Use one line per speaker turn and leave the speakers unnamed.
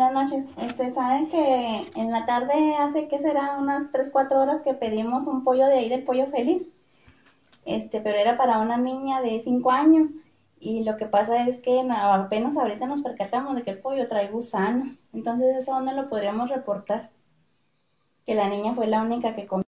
buenas noches. Saben que en la tarde hace que será unas 3 4 horas que pedimos un pollo de ahí del Pollo Feliz. Pero era para una niña de 5 años. Y lo que pasa es que apenas ahorita nos percatamos de que el pollo trae gusanos. Entonces, ¿eso dónde lo podríamos reportar? Que la niña fue la única que comió.